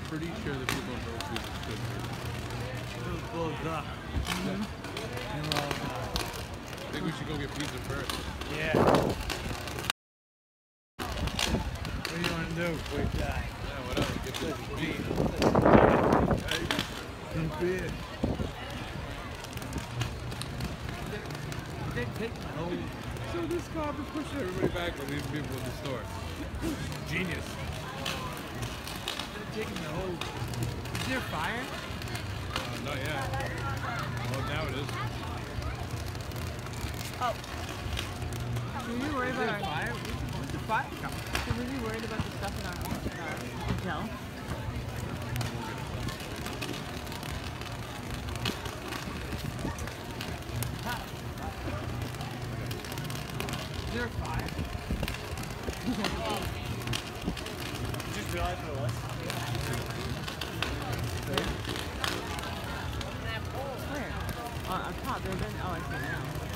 pretty sure the people in Bill's Pizza is good food. I think we should go get pizza first. Yeah. What do you want to do? Yeah, whatever. Get some beef. Some beer. So this cop is pushing everybody back when these people in the store. Genius. They're taking the whole... Is there fire? Not yet. Well, now it is. Oh. Were you worried Is there about our fire? Where's the fire coming? So were you worried about the stuff in our hotel? Is there fire? You just realized what it was? Where? On top. There's been. Oh, I see it now.